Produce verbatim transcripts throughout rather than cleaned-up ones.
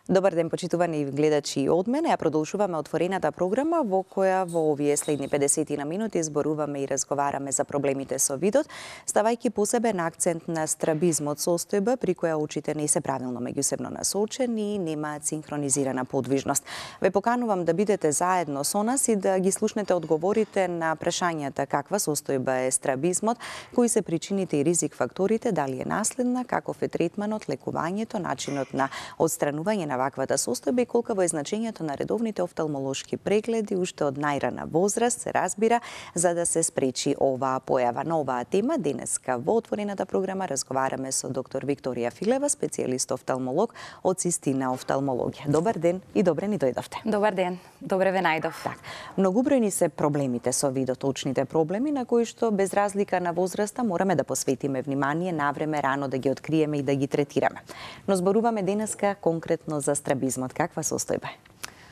Добар ден, почитувани гледачи од мене. Ја продолжуваме отворената програма во која во овие следни педесетина минути зборуваме и разговараме за проблемите со видот, ставајќи посебен акцент на страбизмот, состојба при која очите не се правилно меѓусебно насочени и немаат синхронизирана подвижност. Ве поканувам да бидете заедно со нас и да ги слушнете одговорите на прашањата каква состојба е страбизмот, кои се причините и ризик факторите, дали е наследна, каков е третманот, лекувањето, начинот на одстранување на ваквата состојба и колкаво е значењето на редовните офталмолошки прегледи уште од најрана возраст, се разбира, за да се спречи оваа појава. На оваа тема денеска во отворената програма разговараме со доктор Викторија Филева, специјалист офталмолог од Систина офталмологија. Добар ден и добре ни дојдовте. Добар ден, добре ве најдов. Так, многобројни се проблемите со видот, очните проблеми на кои што без разлика на возраста мораме да посветиме внимание, навреме рано да ги откриеме и да ги третираме. Но зборуваме денеска конкретно за страбизмот. Каква состојба е?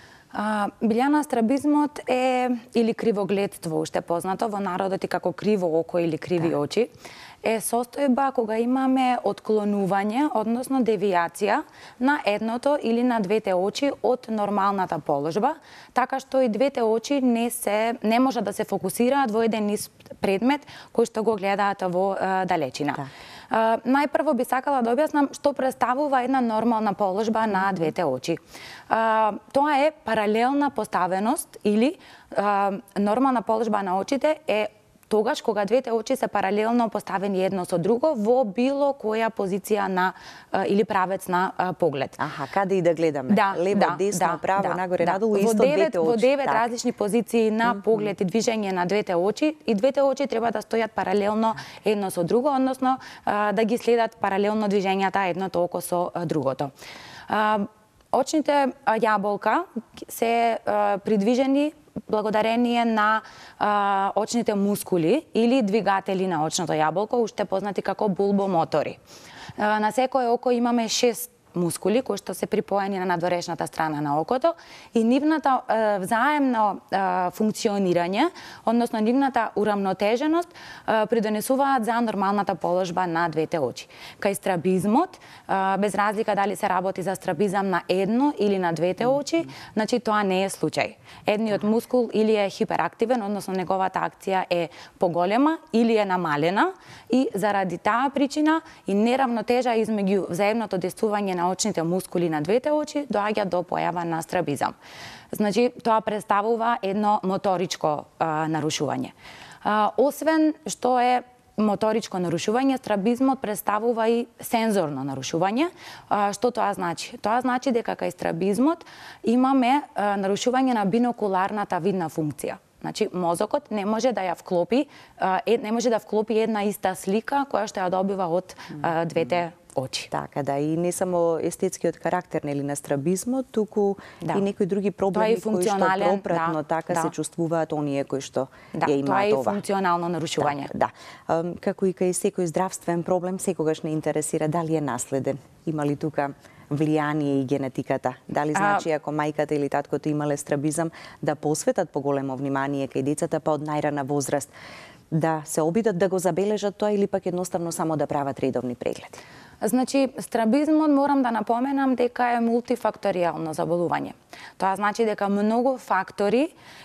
А, Билјана, страбизмот е или кривогледство, уште познато во народот и како криво око или криви да. очи, е состојба кога имаме отклонување, односно девијација на едното или на двете очи од нормалната положба, така што и двете очи не се не може да се фокусираат во еден ист предмет кој што го гледаат во е, далечина. Да. Uh, најпрво би сакала да објаснам што представува една нормална положба на двете очи. Uh, тоа е паралелна поставеност или uh, нормална положба на очите е тогаш кога двете очи се паралелно поставени едно со друго во било која позиција на uh, или правец на uh, поглед. Аха, каде и да гледаме? Да, лево, да, десно, да, право, да, нагоре, да. надолу, Во исто девет, двете очи. Во девет так. различни позиции на поглед и движење на двете очи и двете очи треба да стојат паралелно едно со друго, односно uh, да ги следат паралелно движењата едното око со uh, другото. Uh, очните uh, јаболка се uh, придвижени благодарение на а, очните мускули или двигатели на очното јаболко, уште познати како булбомотори. А, на секое око имаме шест мускули кои што се припоени на надворешната страна на окото и нивната е, взаемно е, функционирање, односно нивната урамнотеженост е, придонесуваат за нормалната положба на двете очи. Кај страбизмот, е, без разлика дали се работи за страбизам на едно или на двете очи, значи тоа не е случај. Едниот мускул или е хиперактивен, односно неговата акција е поголема или е намалена и заради таа причина и неравнотежа измеѓу взаемното действување на очните мускули на двете очи доаѓа до појава на страбизам. Значи, тоа представува едно моторичко а, нарушување. А, освен што е моторичко нарушување, страбизмот представува и сензорно нарушување. А, што тоа значи? Тоа значи дека кај страбизмот имаме а, нарушување на бинокуларната видна функција. Значи, мозокот не може да ја вклопи, а, не може да вклопи една иста слика која што ја добива од а, двете очи. Така, да, и не само естетскиот карактер нели на страбизмот, туку да. и некои други проблеми кои што пропратно да, така да. се чувствуваат оние кои што да, ја имаат тоа. ова. Тоа е функционално нарушување. Да, да. Како и кај секој здравствен проблем, секогаш не интересира дали е наследен. Има ли тука влијание и генетиката? Дали значи ако мајката или таткото имале страбизам да посветат поголемо внимание кај децата па од најрана возраст, да се обидат да го забележат тоа или пак едноставно само да прават редовни прегледи? Значи, страбизмот морам да напоменам дека е мултифакторијално заболување. Тоа значи дека многу фактори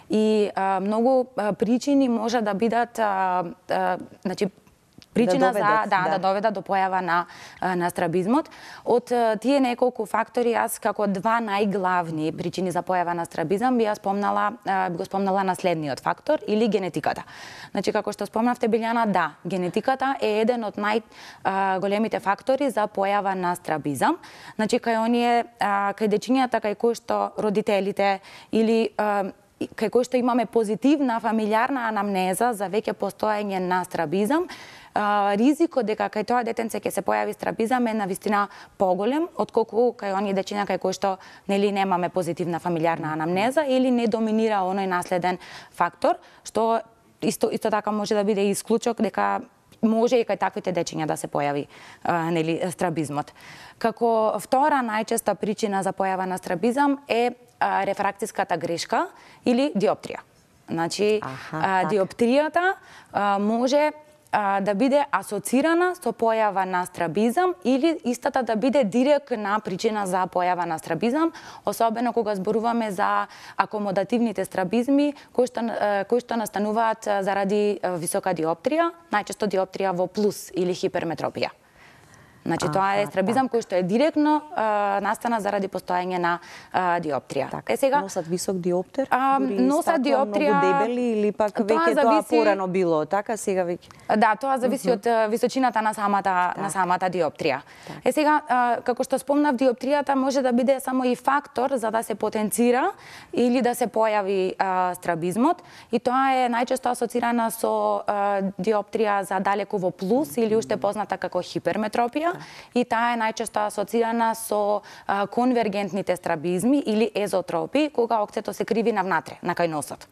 и а, многу а, причини може да бидат а, а, значи причина да доведат, за да, да. да доведат до појава на на страбизмот. Од тие неколку фактори јас како два најглавни причини за појава на страбизам би ја спомнала би го спомнала наследниот фактор или генетиката. Значи како што спомнавте, Билјана, да, генетиката е еден од најголемите фактори за појава на страбизам. Значи кај оние кај дечињата кај кои што родителите или кај кои што имаме позитивна фамилиарна анамнеза за веќе постоење на страбизам, ризикот дека кај тоа детенце ќе се појави страбизам е навистина поголем отколку кај оние дечиња кај кои што нели немаме позитивна фамилиарна анамнеза или не доминира оној наследен фактор, што исто исто така може да биде исклучок дека може и кај таквите дечиња да се појави а, нели страбизмот. Како втора најчеста причина за појава на страбизам е а, рефракцијската грешка или диоптрија. Значи, Аха, а, так. диоптријата а, може а, да биде асоцирана со појава на страбизам или истата да биде директна причина за појава на страбизам, особено кога зборуваме за акомодативните страбизми кои што кои што настануваат заради висока диоптрија, најчесто диоптрија во плюс или хиперметропија. Значи, тоа е страбизам кој што е директно а, настана заради постоење на а, диоптрија. Така, е сега носат висок диоптер? А, носат диоптрија многу дебели или пак веќе тоа порано било, така сега веќе? Да, тоа зависи од uh -huh. височината на самата так. на самата диоптрија. Так. Е сега, а, како што спомнав, диоптријата може да биде само и фактор за да се потенцира или да се појави а, страбизмот, и тоа е најчесто асоцирана со а, диоптрија за далеку во плюс или уште позната како хиперметропија. И таа е најчесто асоцирана со а, конвергентните страбизми или езотропи, кога окцето се криви навнатре, на кај носот.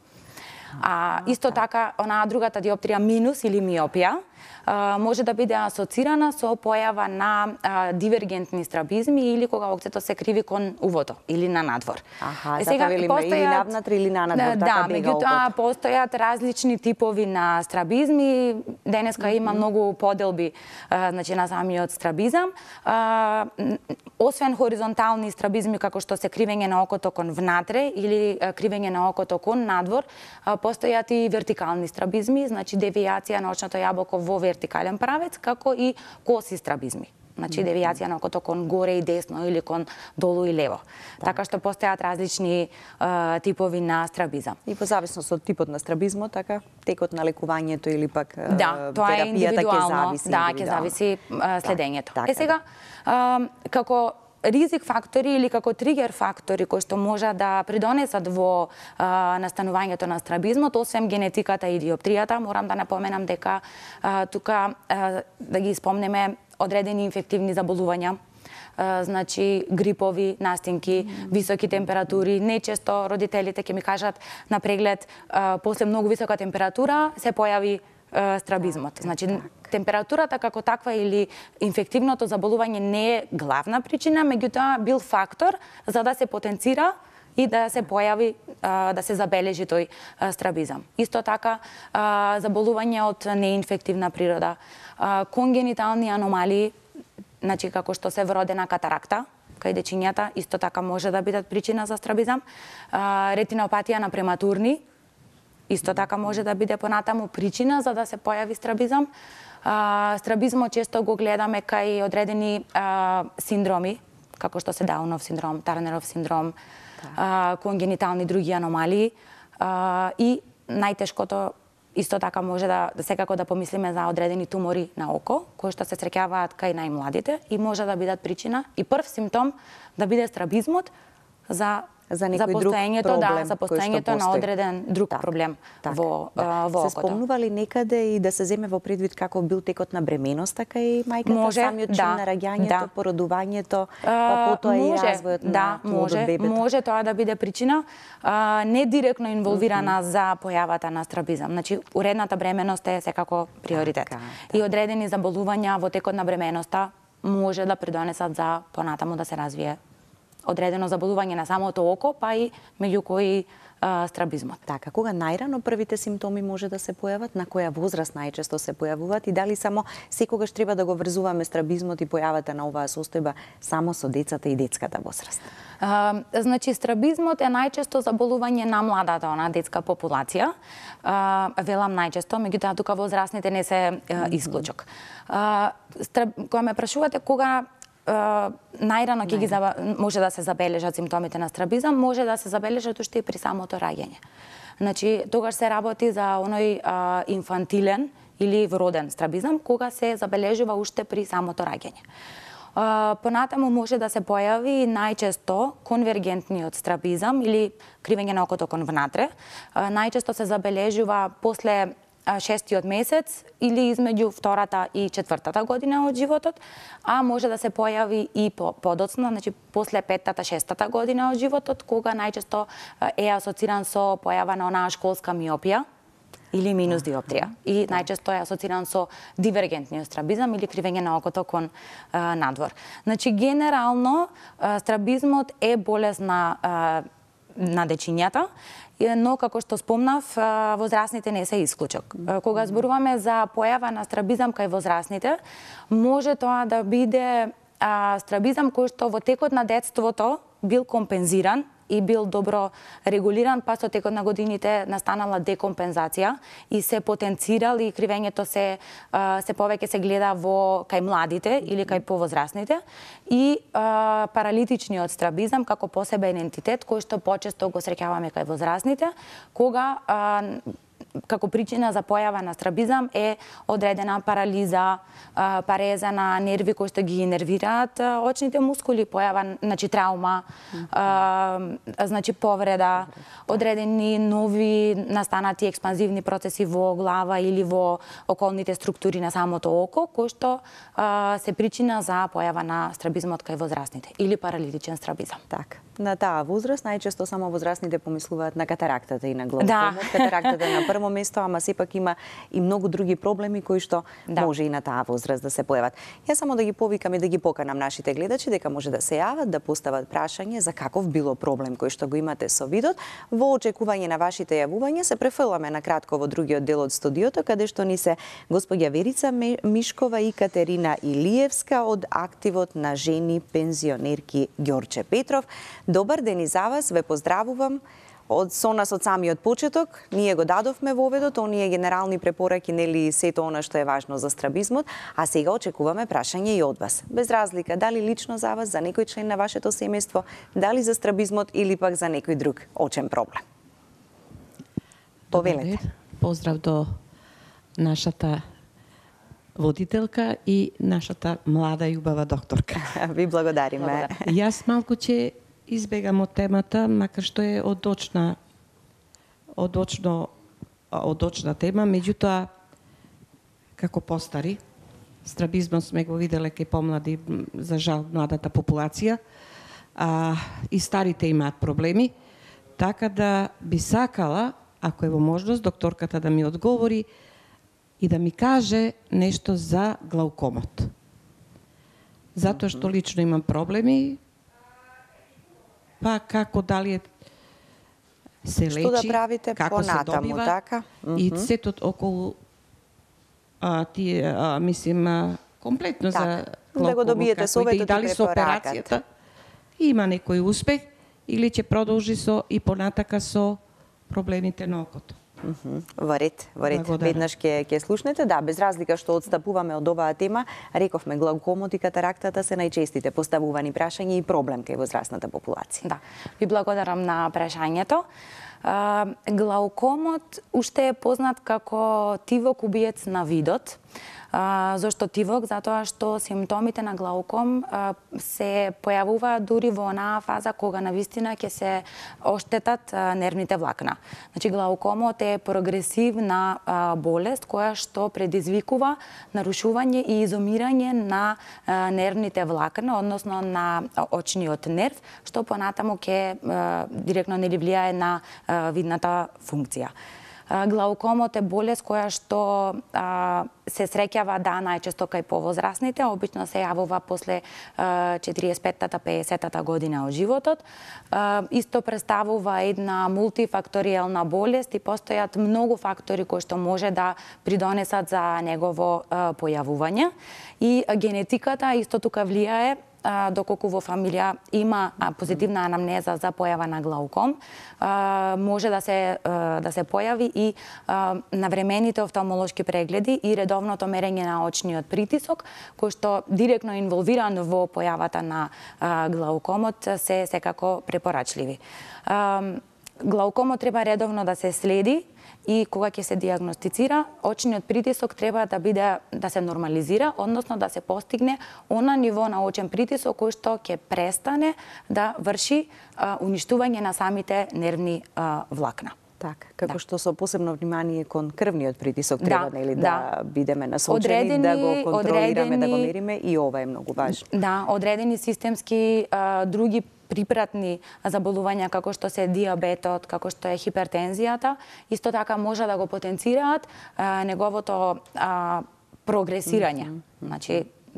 А исто така, онаа другата диоптрија минус или миопија, а, може да биде асоцирана со појава на а, дивергентни страбизми или кога окцето се криви кон увото или на надвор. Аха, е, сега велиме постојат... или навнатре или на надвор, да, така бега меѓутоа постојат различни типови на страбизми. Денеска mm -hmm. има многу поделби а, значи на самиот страбизам. А, освен хоризонтални страбизми како што се кривење на окото кон внатре или а, кривење на окото кон надвор, а, постојат и вертикални страбизми, значи девијација на очното јаболко во вертикален правец, како и коси страбизми. Значи девијација на окото кон горе и десно или кон долу и лево. Да. Така што постојат различни uh, типови на страбизам. И по зависност од типот на страбизмот, така текот на лекувањето или пак да, тоа е индивидуално, ќе зависи, да, ќе зависи uh, следењето. Да, така, е сега uh, како ризик фактори или како тригер фактори кои што можат да придонесат во а, настанувањето на страбизмот, освен генетиката и диоптријата, морам да напоменам дека а, тука а, да ги спомнеме одредени инфективни заболувања, а, значи грипови настинки, mm. високи температури. Нечесто родителите ќе ми кажат на преглед а, после многу висока температура се појави страбизмот. Значи, температурата како таква или инфективното заболување не е главна причина, меѓутоа бил фактор за да се потенцира и да се појави, да се забележи тој страбизам. Исто така, заболување од неинфективна природа, конгенитални аномалии, значи како што се вродена катаракта, кај дечињата, исто така може да бидат причина за страбизам, ретинопатија на прематурни, исто така може да биде понатаму причина за да се појави страбизам. А, страбизмот често го гледаме кај одредени а, синдроми, како што се Даунов синдром, Тарнеров синдром, а, конгенитални други аномалии. А, и најтешкото исто така може да, да секако да помислиме за одредени тумори на око, кои што се среќаваат кај најмладите и може да бидат причина и прв симптом да биде страбизмот за за некој за друг проблем, да, за постоењето на одреден друг так, проблем так, во да. во окото. Се спомнува ли некаде и да се земе во предвид како бил текот на бременоста кај мајката, може, самиот чин да, на раѓањето, да. породувањето, па потоа и развојот да, на може, од бебето? Може тоа да биде причина, а, не директно инволвирана mm -hmm. за појавата на страбизам. Значи, уредната бременост е секако приоритет. Така, да. И одредени заболувања во текот на бременоста може да придонесат за понатаму да се развие одредено заболување на самото око, па и меѓу кои а, страбизмот. Така, кога најрано првите симптоми може да се појават, на која возраст најчесто се појавуваат и дали само секогаш треба да го врзуваме страбизмот и појавата на оваа состојба само со децата и детската возраст? А, значи, страбизмот е најчесто заболување на младата, она детска популација. А, велам најчесто, меѓутоа тука возрастните не се а, исклучок. А, страб... Кога ме прашувате кога Uh, најрано ќе ги заба... може да се забележат симптомите на страбизам, може да се забележат уште и при самото раѓање. Значи, тогаш се работи за оној uh, инфантилен или вроден страбизам, кога се забележува уште при самото раѓање. Uh, понатаму може да се појави најчесто конвергентниот страбизам или кривење на окото кон внатре. Uh, најчесто се забележува после шестиот месец или измеѓу втората и четвртата година од животот, а може да се појави и подоцна, значи после петтата, шестата година од животот, кога најчесто е асоциран со појава на онаа школска миопија или минус диоптрија. И најчесто е асоциран со дивергентниот страбизам или кривење на окото кон а, надвор. Значи, генерално, а, страбизмот е болест на а, на дечињата но како што спомнав, возрастните не се исклучок. Кога зборуваме за појава на страбизам кај возрастните, може тоа да биде страбизам кој што во текот на детството бил компензиран и бил добро регулиран, па со текот на годините настанала декомпензација и се потенцирал и кривењето се се повеќе се гледа во кај младите или кај повозрастните и а, паралитичниот страбизам како посебен ентитет кој што почесто го среќаваме кај возрастните, кога а, како причина за појава на страбизам е одредена парализа, пареза на нерви кои што ги инервираат очните мускули, појава, значи траума, значи повреда, одредени нови настанати експанзивни процеси во глава или во околните структури на самото око, кои што се причина за појава на страбизмот кај возрастните или паралитичен страбизам. Така. На таа возраст најчесто само возрастните помислуваат на катарактата и на глаукомот. Да. Катарактата е на прво место, ама сепак има и многу други проблеми кои што да. може и на таа возраст да се појават. Јас само да ги повикам и да ги поканам нашите гледачи дека може да се јават, да постават прашање за каков било проблем кој што го имате со видот. Во очекување на вашите јавувања се префрламе на кратко во другиот дел од студиото, каде што ни се господја Верица Мишкова и Катерина Илиевска од активот на жени пензионерки Ѓорче Петров. Добар ден и за вас, ве поздравувам. Од со нас од самиот почеток, ние го дадовме воведот, оние генерални препораки, нели сето она што е важно за страбизмот, а сега очекуваме прашање и од вас. Без разлика, дали лично за вас, за некој член на вашето семејство, дали за страбизмот или пак за некој друг очен проблем. Повелете. Поздрав до нашата водителка и нашата млада и убава докторка. Ви благодариме. Јас малку ќе избегам од темата, макар што е одочна, одочно, одочна тема, меѓутоа, како постари, страбизмот сме го виделе кај помлади, за жал, младата популација, а, и старите имаат проблеми, така да би сакала, ако е во можност, докторката да ми одговори и да ми каже нешто за глаукомот. Затоа што лично имам проблеми, па како дали се лечи, што да правите како се добива, така? и сето околу а, тие, а, мислим, а, комплетно так, за глаукомот, да го добиете советот и дали со препораката. операцијата има некој успех или ќе продолжи со и понатака со проблемите на окото. Во ред, во ред. Веднаш ќе ќе слушнете, да, без разлика што одстапуваме од оваа тема, рековме глаукомот и катарактата се најчестите поставувани прашања и проблем кај возрастната популација. Да, ви благодарам на прашањето. Глаукомот уште е познат како тивок убиец на видот. А, зошто тивок? Затоа што симптомите на глауком а, се појавуваат дури во онаа фаза кога навистина ќе се оштетат а, нервните влакна. Значи, глаукомот е прогресивна а, болест која што предизвикува нарушување и изумирање на а, нервните влакна, односно на очниот нерв, што понатаму ќе а, директно нели влијае на а, видната функција. Глаукомот е болест која што а, се среќава да најчесто кај повозрастните, обично се јавува после четириесет и петта пеесеттата година од животот. А, исто представува една мултифакторијална болест и постојат многу фактори кои што може да придонесат за негово а, појавување. И генетиката исто тука влијае, доколку во фамилија има позитивна анамнеза за појава на глауком, може да се да се појави и навремените офталмолошки прегледи и редовното мерење на очниот притисок, кој што директно инволвиран во појавата на глаукомот се секако препорачливи. Глаукомот треба редовно да се следи и кога ќе се диагностицира, очниот притисок треба да биде да се нормализира, односно да се постигне она ниво на очен притисок кој што ќе престане да врши а, уништување на самите нервни а, влакна. Така, како да. што со посебно внимание кон крвниот притисок треба да, нели да, да бидеме насочени, одредени, да го контролираме, одредени, да го мериме и ова е многу важно. Да, одредени системски а, други припратни заболувања како што се диабетот, како што е хипертензијата, исто така може да го потенцираат а, неговото а, прогресирање. Mm -hmm. Значи, да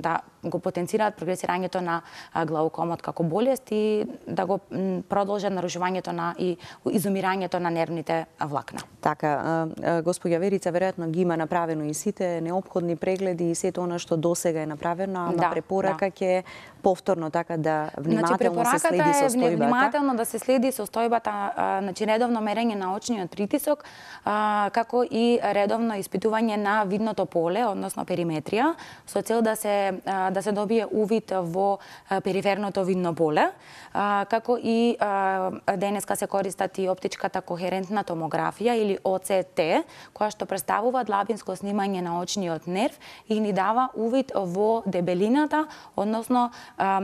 го потенцираат прогресирањето на глаукомот како болест и да го продолжат нарушувањето на и изумирањето на нервните влакна. Така, госпоѓа Верица веројатно ги има направено и сите неопходни прегледи и сето она што досега е направено, ама да, препорака ќе да. повторно така да внимателно значи, се следи состојбата. Е внимателно да се следи состојбата, значи редовно мерење на очниот притисок, а, како и редовно испитување на видното поле, односно периметрија, со цел да се а, да се добие увид во а, периферното видно поле, а, како и а, денеска се користат и оптичката кохерентна томографија или О Це Те, која што представува длабинско снимање на очниот нерв и ни дава увид во дебелината, односно а,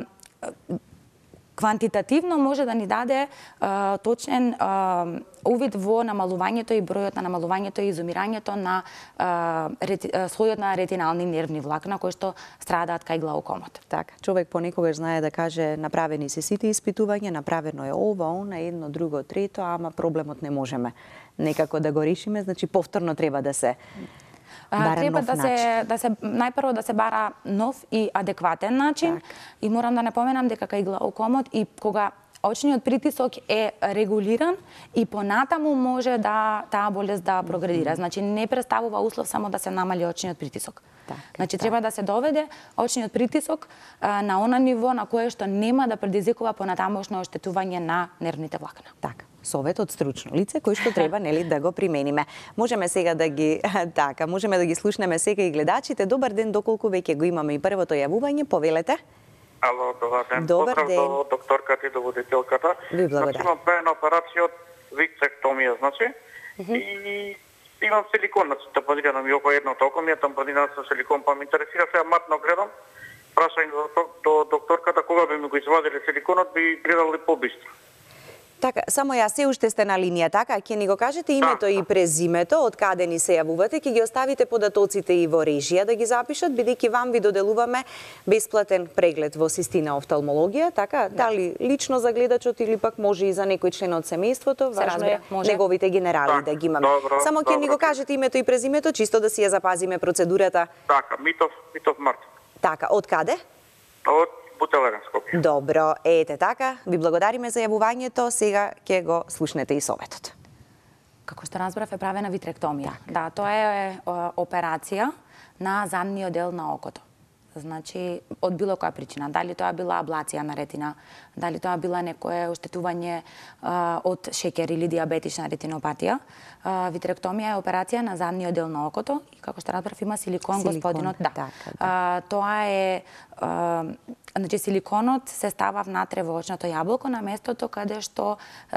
квантитативно може да ни даде а, точен а, увид во намалувањето и бројот на намалувањето и изумирањето на а, рети, а, слојот на ретинални нервни влакна кои што страдаат кај глаукомот. Така, човек понекогаш знае да каже направени се сите испитувања, направено е ова, она, едно, друго, трето, ама проблемот не можеме некако да го решиме, значи повторно треба да се бара треба нов да начин. се да се најпрво да се бара нов и адекватен начин. Так. И морам да напоменам дека кај глаукомот и кога очниот притисок е регулиран и понатаму може да таа болест да прогредира. Mm -hmm. Значи не представува услов само да се намали очниот притисок. Так, значи так. Треба да се доведе очниот притисок а, на она ниво на кое што нема да предизвикува понатамошно оштетување на нервните влакна. Така. Совет од стручно лице кој што треба нели да го примениме. Можеме сега да ги така, можеме да ги слушнеме сега и гледачите. Добар ден, доколку веќе го имаме и првото јавување, повелете. Ало, добар ден. Добар Поздрав ден. до докторката и до водителката. Ви благодарам. Значи, имам правена операција од висцектомија, значи. Mm -hmm. И имам силикон, значи, тампонирано ми около едното око, ми е тампонирано со силикон, па ми интересира сега матно гледам. Прашање до, до докторката кога би ми го извадиле силиконот, би гледали побистро. Така, само ја се уште сте на линија, така? Ќе ни го кажете името да, и презимето, од каде ни се јавувате, ќе ги оставите податоците и во режија да ги запишат, бидејќи вам ви доделуваме бесплатен преглед во Систина офталмологија, така? Да. Дали лично за гледачот или пак може и за некој член од семејството, важно е неговите генерали так, да ги имаме. Добро, само ќе ни го кажете името и презимето, чисто да си ја запазиме процедурата. Така, Митов, Митов Мартин. Така, од каде? Од Бутелерен, Скопје. Добро, ете така, ви благодариме за јавувањето, сега ќе го слушнете и советот. Како што разбрав е правена витректомија. Да, тоа е операција на задниот дел на окото. Значи, од било која причина. Дали тоа била аблација на ретина, дали тоа била некое оштетување а, од шеќер или диабетична ретинопатија. А, витректомија е операција на задниот дел на окото и како што разбрав има силикон, силикон господинот. Да. Така, да. А, тоа е а, значи силиконот се става внатре во очното јаблко на местото каде што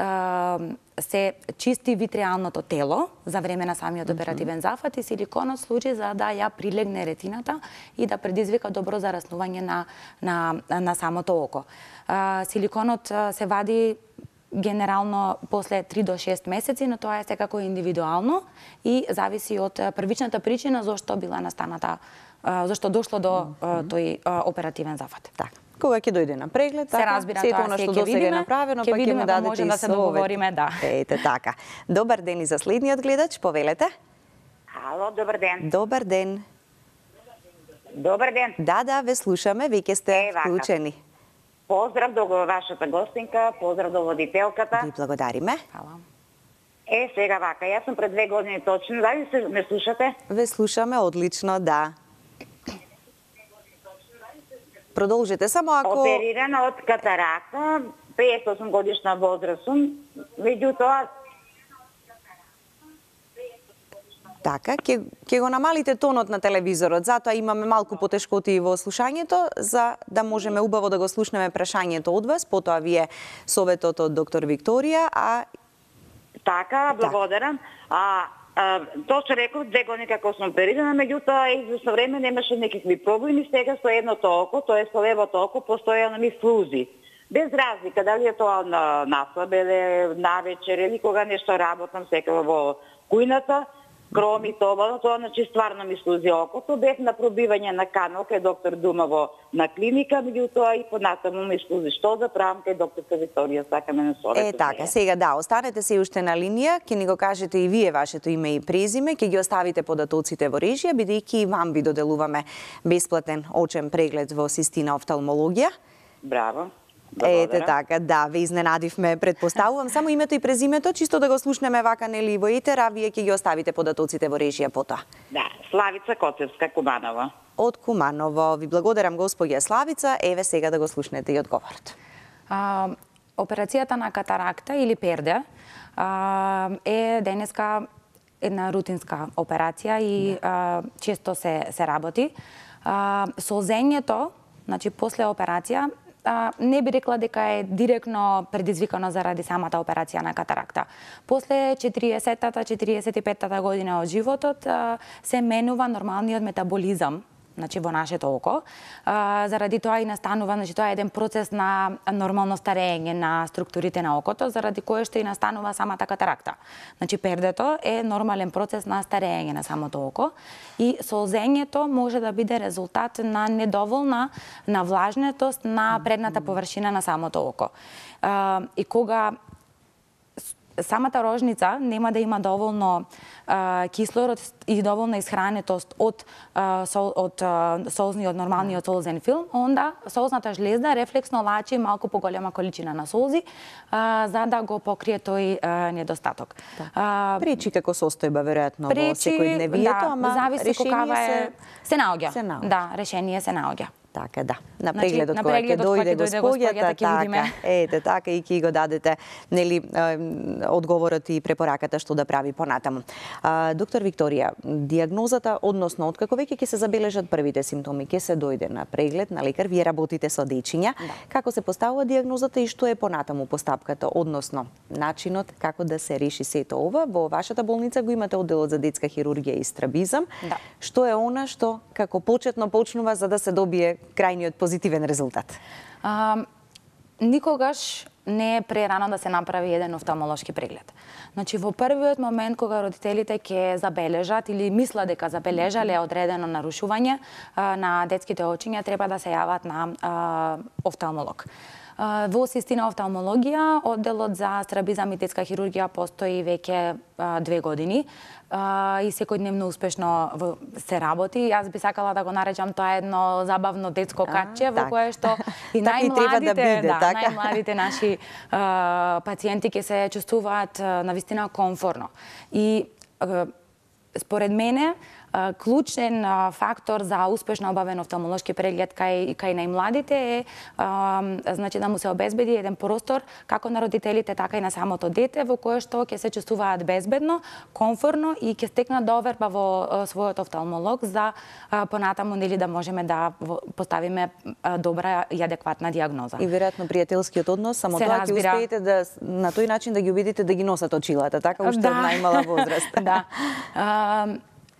а, се чисти витреалното тело за време на самиот оперативен зафат и силиконот служи за да ја прилегне ретината и да предизвика добро зараснување на на на самото око. А, силиконот се вади генерално после три до шест месеци, но тоа е секако индивидуално и зависи од првичната причина зошто била настаната, зашто дошло до тој оперативен зафат. Така. Кога ќе дојде на преглед, така, се разбира сето тоа, она што ќе досега е направено, па ќе му дадете и да се договориме, да. Ете така. Добар ден и за следниот гледач, повелете. Ало, добар ден. Добар ден. Добар ден. Да, да, ве слушаме, веќе сте е, вклучени. Поздрав до вашата гостинка, поздрав до водителката. Ви благодариме. Хала. Е, сега вака, јас сум пред две години точно, дали се ме слушате? Ве слушаме одлично, да. Продолжете само ако... Оперирана од катарака, петдесет и осум годишна возраст сум, меѓутоа... Така, ќе, ќе го намалите тонот на телевизорот, затоа имаме малку потешкоти во слушањето, за да можеме убаво да го слушнеме прашањето од вас, потоа вие советот од доктор Викторија, а... Така, благодарам. А, а, тоа што реков, две години како сум оперирана, меѓутоа известно време немаше некакви проблеми, сега со едното око, тоа е со левото око, постојано ми флузи. Без разлика, дали е тоа на наслабеле, навечер или кога нешто работам секако во кујната, кром и тоа, тоа значи стварно ми слузи окото. Бев на пробивање на канал кај доктор Думаво на клиника, меѓутоа и понатаму ми слузи. Што да правам кај докторка Виторија, сакаме на совет. Е, така, сега да, останете се уште на линија, ќе ни го кажете и вие вашето име и презиме, ќе ги оставите податоците во режија, бидејќи и вам ви доделуваме бесплатен очен преглед во Систина офталмологија. Браво. Ете така, да, ве изненадивме, предпоставувам. Само името и презимето, чисто да го слушнеме вака, нели, во етер, а вие ќе ги оставите податоците во режија потоа. Да, Славица Коцевска, Куманово. Од Куманово. Ви благодарам, господја Славица. Еве сега да го слушнете и одговорот. А, операцијата на катаракта или перде а, е денеска една рутинска операција и а, често се, се работи. А, солзењето, значи после операција, а, не би рекла дека е директно предизвикано заради самата операција на катаракта. После четириесеттата, четириесет и петтата година од животот а, се менува нормалниот метаболизам, значи во нашето око. А, заради тоа и настанува, значи тоа е еден процес на нормално старење на структурите на окото, заради кое што и настанува самата катаракта. Значи пердето е нормален процес на старење на самото око и солзењето може да биде резултат на недоволна навлажнетост на предната површина на самото око. А, и кога самата рожница нема да има доволно а, кислород и доволна исхранетост од а, сол, од а, солзниот нормалниот солзен филм, онда солзната жлезда рефлексно лачи малку поголема количина на солзи а, за да го покрие тој а, недостаток. Да. А, пречи како состојба веројатно во секојдневието, да, ама зависи какава е се, се наоѓа. Се наоѓа. Да, решение се наоѓа. Така, да. На Значи, прегледот на кога ќе прегледот дојде кога ќе дојде господјата, ќе видиме. така, ете, така и ќе го дадете, нели, одговорот и препораката што да прави понатаму. А, доктор Викторија, диагнозата, односно, откако веќе ќе се забележат првите симптоми, ќе се дојде на преглед на лекар, вие работите со дечиња, да. Како се поставува диагнозата и што е понатаму постапката, односно, начинот како да се реши сето ова? Во вашата болница го имате одделот за детска хирургија и страбизам. Да. Што е она што како почетно почнува за да се добие крајниот позитивен резултат? А, никогаш не е прерано да се направи еден офталмолошки преглед. Значи, во првиот момент кога родителите ќе забележат или мислат дека забележале одредено нарушување а, на детските очиња, треба да се јават на а, офталмолог. Во Систина офталмологија, одделот за страбизам и детска хирургија постои веќе а, две години а, и секојдневно успешно се работи. Јас би сакала да го наречам тоа едно забавно детско катче, во кое што и најмладите, да биде, да, така? најмладите наши а, пациенти ќе се чувствуваат навистина комфорно. И а, според мене, клучен фактор за успешно обавен офталмолошки преглед кај кај најмладите е а, значи да му се обезбеди еден простор како на родителите така и на самото дете во кое што ќе се чувствуваат безбедно, комфорно и ќе стекнат доверба во а, својот офталмолог за а, понатаму нели да можеме да поставиме а, добра и адекватна диагноза. И веројатно пријателскиот однос, само тоа ќе успеете да на тој начин да ги убедите да ги носат очилата, така уште да. од најмала возраст. Да. А,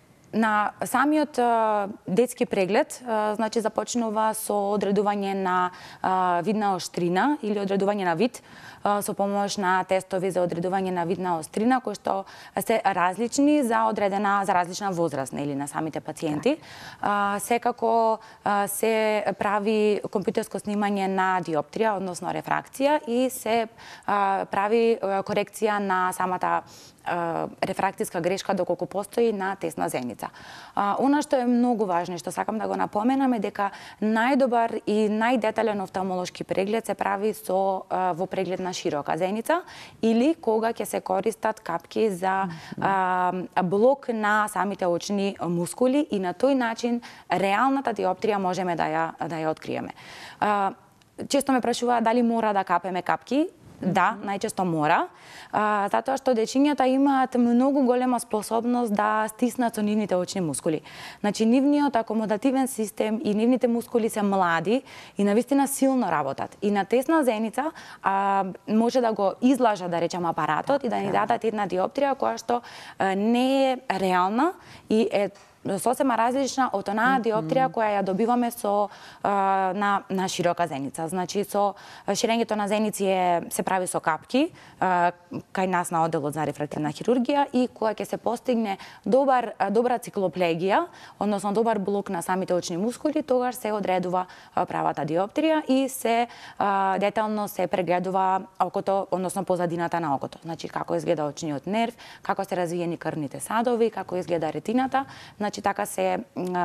На самиот а, детски преглед, а, значи започнува со одредување на а, видна оштрина или одредување на вид а, со помош на тестови за одредување на видна острина кои што се различни за одредена за различна возраст или на самите пациенти. А, секако а, се прави компјутерско снимање на диоптрија, односно рефракција и се а, прави а, корекција на самата рефракцијска грешка доколку постои на тесна зеница. А, она што е многу важно и што сакам да го напоменам е дека најдобар и најдетален офталмолошки преглед се прави со а, во преглед на широка зеница или кога ќе се користат капки за а, блок на самите очни мускули и на тој начин реалната диоптрија можеме да ја да ја откриеме. А, често ме прашуваат дали мора да капеме капки. Да, најчесто мора, а, затоа што дечињата имаат многу голема способност да стиснат со нивните очни мускули. Значи, нивниот акомодативен систем и нивните мускули се млади и навистина силно работат. И на тесна зеница а, може да го излажа, да речем, апаратот и да ни дадат една диоптрија која што а, не е реална и е сосема различна од онаа диоптрија која ја добиваме со а, на на широка зеница. Значи со ширењето на зеници е, се прави со капки а, кај нас на одделот за рефрактивна хирургија и кога ќе се постигне добар добра циклоплегија, односно добар блок на самите очни мускули, тогаш се одредува а, правата диоптрија и се а, детално се прегледува окото, односно позадината на окото. Значи како изгледа очниот нерв, како се развиени крвните садови, како изгледа ретината. Значи така се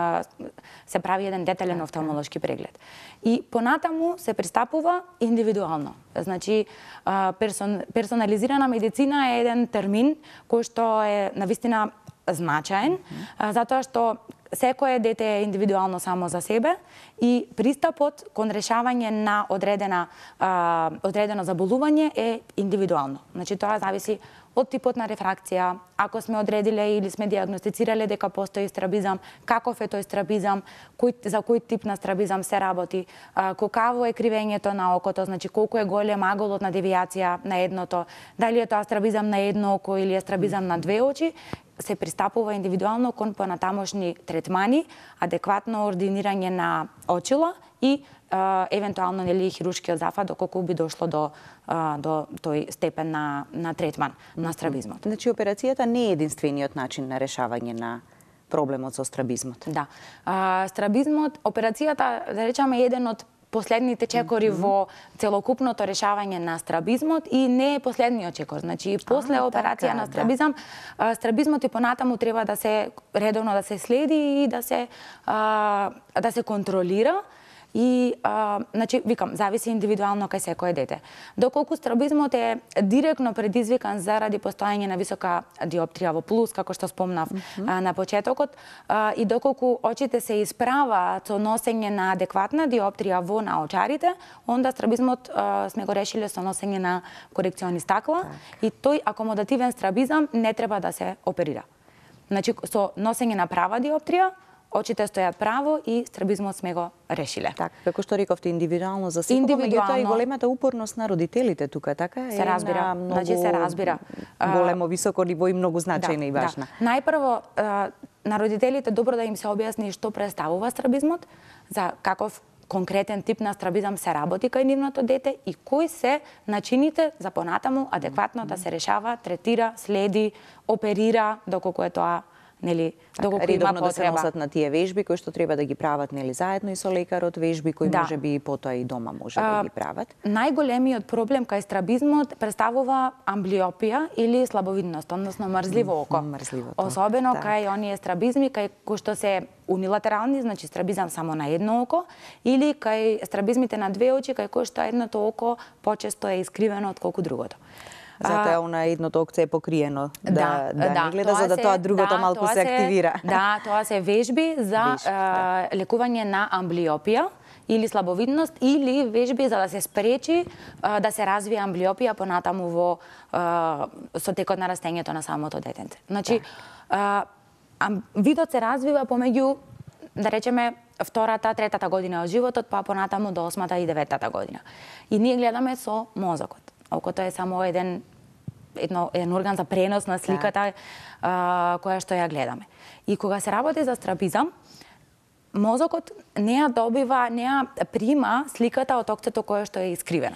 се прави еден детален офталмолошки преглед. И понатаму се пристапува индивидуално. Значи персон, персонализирана медицина е еден термин кој што е навистина значаен, затоа што секое дете е индивидуално само за себе и пристапот кон решавање на одредена одредено заболување е индивидуално. Значи тоа зависи од типот на рефракција, ако сме одредиле или сме диагностицирале дека постои страбизам, каков е тој страбизам, кој, за кој тип на страбизам се работи, колкаво е кривењето на окото, значи колку е голем аголот на девијација на едното, дали е тоа страбизам на едно око или е страбизам на две очи, се пристапува индивидуално кон понатамошни третмани, адекватно ординирање на очила и Uh, евентуално нели хируршкиот зафат доколку би дошло до uh, до тој степен на на третман на страбизмот. Значи операцијата не е единствениот начин на решавање на проблемот со страбизмот. Да. Uh, страбизмот, операцијата, да речеме, е еден од последните чекори mm -hmm. во целокупното решавање на страбизмот и не е последниот чекор. Значи после а, операција така, на страбизам, да. страбизмот и понатаму треба да се редовно да се следи и да се а, да се контролира. И, а, значи, викам, зависи индивидуално кај секое дете. Доколку страбизмот е директно предизвикан заради постојање на висока диоптрија во плюс, како што спомнав mm -hmm. а, на почетокот, а, и доколку очите се исправаат со носење на адекватна диоптрија во наочарите, онда страбизмот а, сме го решиле со носење на корекциони стакла так. И тој акомодативен страбизам не треба да се оперира. Значи, со носење на права диоптрија, очите стојат право и страбизмот сме го решиле. Така, како што рековте, индивидуално за секој, меѓутоа и големата упорност на родителите тука, така? Се разбира, многу, значи се разбира. Големо, високо ниво и многу значајна да, и важна. Да. Најпрво, на родителите добро да им се објасни што представува страбизмот, за каков конкретен тип на страбизам се работи кај нивното дете и кои се начините за понатаму адекватно да се решава, третира, следи, оперира, доколку е тоа нели, доколку има потреба. Да се носат на тие вежби кои што треба да ги прават нели заедно и со лекарот, вежби кои да. Може би потоа и дома може а, да ги прават. Најголемиот проблем кај страбизмот представува амблиопија или слабовидност, односно мрзливо око. Мрзливото. Особено да. Кај оние страбизми кај кои што се унилатерални, значи страбизам само на едно око, или кај страбизмите на две очи кај кои што едното око почесто е искривено отколку другото. Затоа она едното окце е покриено да, да, да, да не гледа, за да се, тоа другото да, малку тоа се активира. Да, тоа се вежби за вежби, а, да. лекување на амблиопија или слабовидност, или вежби за да се спречи а, да се развие амблиопија понатаму во а, со текот на растењето на самото детенце. Значи, да. а, видот се развива помеѓу, да речеме, втората, третата година од животот, па понатаму до осмата и деветата година. И ние гледаме со мозокот. Окото е само еден едно еден орган за пренос на сликата да. а, која што ја гледаме. И кога се работи за страбизам, мозокот не ја добива, не ја прима сликата од окцето кое што е искривено.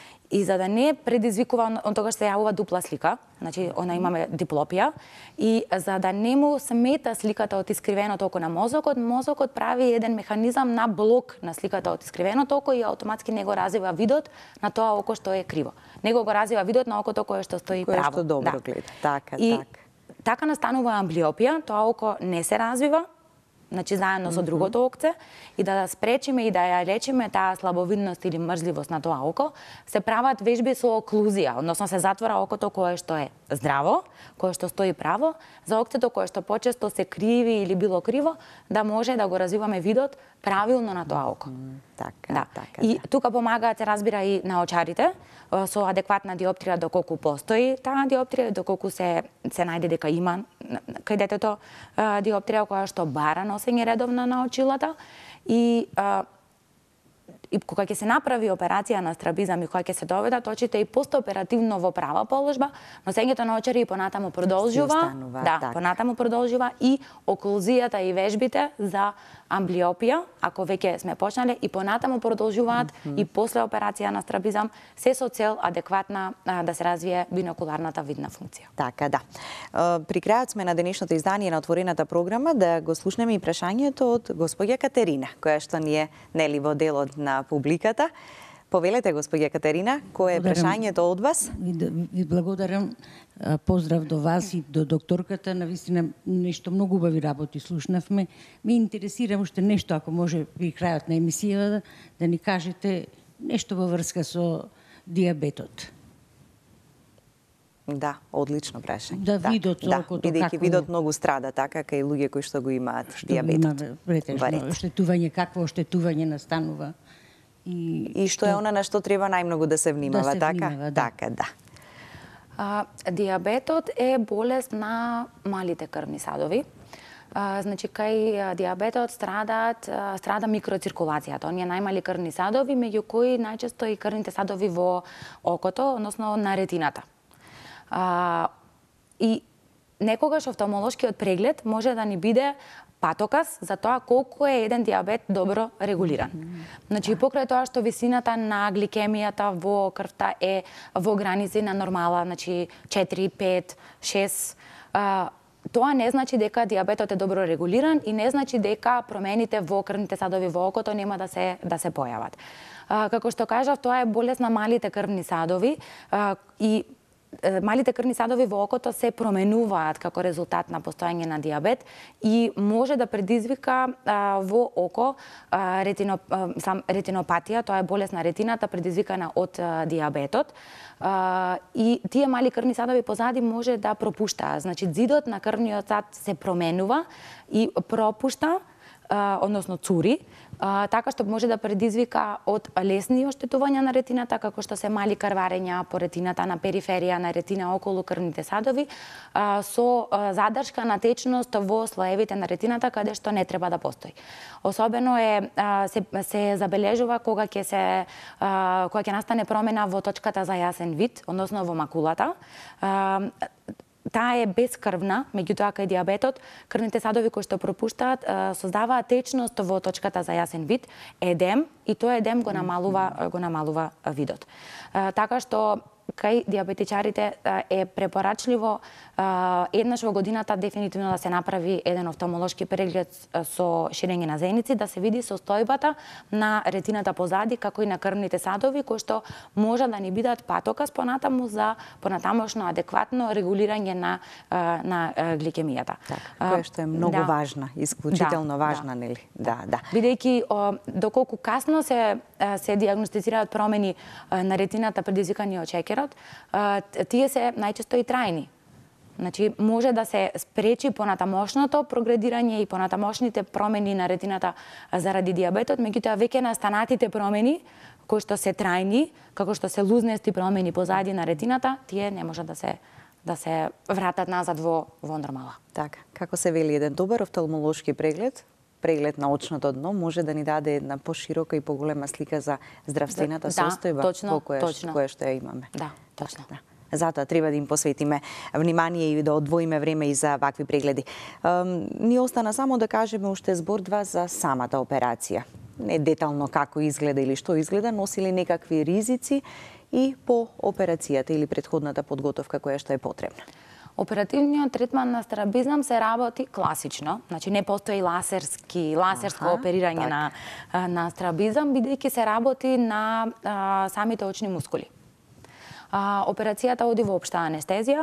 И за да не предизвикува, он тогаш се јавува дупла слика, значи она имаме диплопија, и за да не му смета сликата од искривеното око на мозокот, мозокот прави еден механизам на блок на сликата од искривеното око и автоматски не го развива видот на тоа око што е криво. Него го развива видот на окото кое што стои кое право. Кое што добро да. Гледа. Така, и така. Така настанува амблиопија, тоа око не се развива, значи заедно со другото окце, и да да спречиме и да ја лечиме таа слабовидност или мрзливост на тоа око, се прават вежби со оклузија, односно се затвора окото кое што е здраво, кое што стои право, за окцето кое што почесто се криви или било криво, да може да го развиваме видот правилно на тоа око. Така, да. така. И тука помагаат, се разбира, и наочарите, со адекватна диоптрија доколку постои таа диоптрија, доколку се се најде дека има кај детето диоптрија која што бара носење редовно на очилата, и а, и кога ќе се направи операција на страбизам и кога ќе се доведат очите и постоперативно во права положба, носењето на очари и понатаму продолжува, да, так. понатаму продолжува и окулзијата и вежбите за амблиопија, ако веќе сме почнале, и понатаму продолжуваат mm -hmm. и после операција на страбизам, се со цел адекватна а, да се развие бинокуларната видна функција. Така, да. При крајот сме на денешното издание на отворената програма да го слушнеме и прашањето од госпоѓа Катерина, која што ни е нели во делот на публиката. Повелете, госпоѓа Катерина, кое е прашањето од вас? Ви благодарам. Поздрав до вас и до докторката. Навистина нешто многу убави работи слушнавме. Ме интересира уште нешто, ако може при крајот на емисијата, да ни кажете нешто во врска со диабетот. Да, одлично прашање. Да, видот да, окото бидејќи како... видот многу страда, така, кај луѓе кои што го имаат диабетот. Има претежно оштетување, какво оштетување настанува. И, и што е она на што треба најмногу да се внимава, да се така? Внимава, да. Така, да. А, диабетот е болест на малите крвни садови. А, значи, кај диабетот страдат, страда микроциркулацијата. Оние најмали крвни садови, меѓу кои најчесто и крвните садови во окото, односно на ретината. А, и некогаш офталмолошкиот преглед може да ни биде патоказ за тоа колку е еден диабет добро регулиран. Значи, покрај тоа што висината на гликемијата во крвта е во граници на нормала, значи четири, пет, шест, а, тоа не значи дека диабетот е добро регулиран и не значи дека промените во крвните садови во окото нема да се да се појават. А, како што кажав, тоа е болест на малите крвни садови а, и малите крвни садови во окото се променуваат како резултат на постојање на диабет и може да предизвика а, во око а, ретино, а, сам, ретинопатија, тоа е болест на ретината предизвикана од а, диабетот. А, и тие мали крвни садови позади може да пропуштаат. Значи, зидот на крвниот сад се променува и пропушта, а, односно цури, а, така што може да предизвика од лесни оштетувања на ретината, како што се мали крварења по ретината, на периферија на ретина околу крвните садови, а, со а, задршка на течност во слоевите на ретината, каде што не треба да постои. Особено е а, се, се забележува кога ќе се а, кога ќе настане промена во точката за јасен вид, односно во макулата. А, Таа е безкрвна, меѓутоа кај диабетот, крвните садови кои што пропуштаат создаваат течност во точката за јасен вид, едем, и тој едем го намалува го намалува видот. Така што кај диабетичарите е препорачливо еднаш во годината дефинитивно да се направи еден офталмолошки преглед со ширење на зеници, да се види состојбата на ретината позади, како и на крвните садови, кои што може да ни бидат патоказ понатаму за понатамошно адекватно регулирање на на гликемијата. Така, која што е многу да. важна, исклучително да, важна, да. нели? Да, да. Бидејќи доколку касно се се диагностицираат промени на ретината предизвикани од шеќерот, тие се најчесто и трајни. Значи, може да се спречи понатамошното прогредирање и понатамошните промени на ретината заради диабетот, меѓутоа веќе настанатите промени, кои што се трајни, како што се лузнести промени позади на ретината, тие не може да се да се вратат назад во во нормала. Така, како се вели, еден добар офталмолошки преглед, преглед на очното дно може да ни даде една поширока и поголема слика за здравствената да, состојба точно, која, точно. која што ја имаме. Да, точно. Да. Затоа треба да им посветиме внимание и да одвоиме време и за вакви прегледи. Ем, ни остана само да кажеме уште збор-два за самата операција. Не детално како изгледа или што изгледа, носи ли некакви ризици и по операцијата или предходната подготовка која што е потребна. Оперативниот третман на страбизам се работи класично, значи не постои лазерски, лазерско Аха, оперирање так. на на страбизам, бидејќи се работи на а, самите очни мускули. А, операцијата оди во општа анестезија,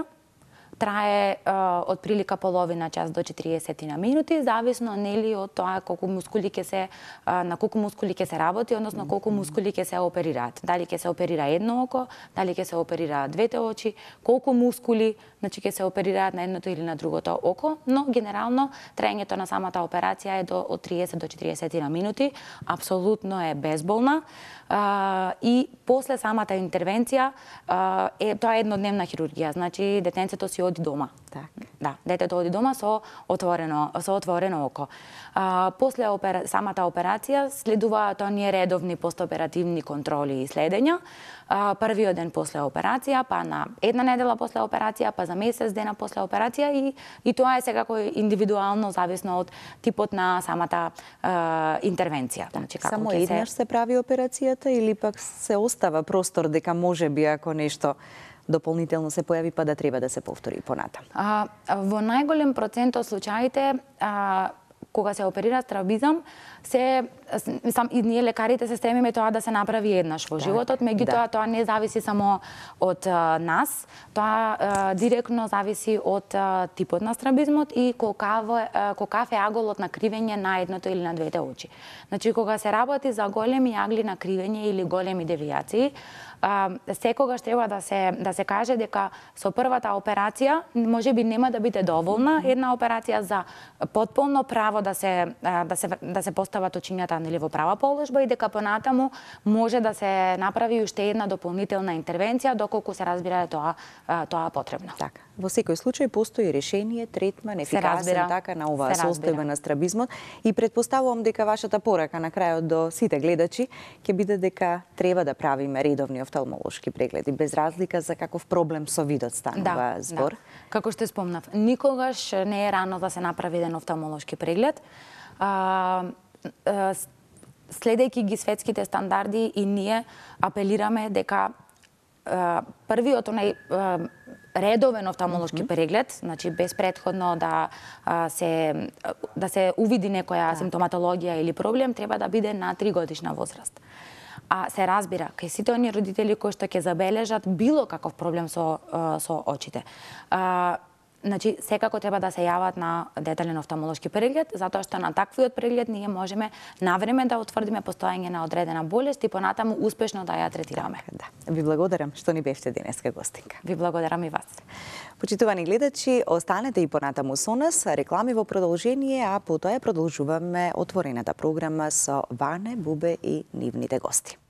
трае а, од прилика половина час до четириесет на минути, зависно нели од тоа колку мускули ќе се а, на колку мускули ќе се работи, односно колку мускули ќе се оперираат. Дали ќе се оперира едно око, дали ќе се оперираат двете очи, колку мускули, значи ќе се оперираат на едното или на другото око, но генерално траењето на самата операција е до од триесет до четириесет на минути, апсолутно е безболна. А, и после самата интервенција а, е тоа е еднодневна хирургија, значи детенцето си оди дома. Так. Да, детето оди дома со отворено, со отворено око. А, после опера, самата операција следуваат оние редовни постоперативни контроли и следења. А, првиот ден после операција, па на една недела после операција, па за месец дена после операција и, и тоа е секако индивидуално зависно од типот на самата а, интервенција. Значи, како само еднаш се... се прави операцијата или пак се остава простор дека може би ако нешто дополнително се појави па да треба да се повтори понатам? А, во најголем процент од случаите а, кога се оперира страбизам, се сам и ние лекарите се стремиме тоа да се направи еднаш во животот, меѓутоа да. Тоа не зависи само од а, нас, тоа а, директно зависи од а, типот на страбизмот и колкав, а, колкав е аголот на кривење на едното или на двете очи. Значи, кога се работи за големи агли на кривење или големи девијации, а, секогаш треба да се да се каже дека со првата операција можеби нема да биде доволна една операција за потполно право да се да се да се постават очињата нели во права положба и дека понатаму може да се направи уште една дополнителна интервенција доколку се разбира тоа тоа потребно. Така. Во секој случај постои решение, третман, ефикасен така на оваа состојба на страбизмот и претпоставувам дека вашата порака на крајот до сите гледачи ќе биде дека треба да правиме редовни офталмолошки прегледи без разлика за каков проблем со видот станува да, збор. Да. Како што спомнав, никогаш не е рано да се направи еден офталмолошки преглед. А, а, следејќи ги светските стандарди и ние апелираме дека а, првиот онај а, редовен офталмолошки mm -hmm. преглед, значи без претходно да а, се да се увиди некоја да. симптоматологија или проблем, треба да биде на три годишна возраст. А се разбира, кај сите оние родители кои што ќе забележат било каков проблем со со очите. А, Значи, секако треба да се јават на детален офталмолошки преглед, затоа што на таквиот преглед ние можеме навреме да утврдиме постоење на одредена болест и понатаму успешно да ја третираме. Да. Ви благодарам што ни бевте денеска гостинка. Ви благодарам и вас. Почитувани гледачи, останете и понатаму со нас, реклами во продолжение, а потоа продолжуваме отворената програма со Ване, Бубе и нивните гости.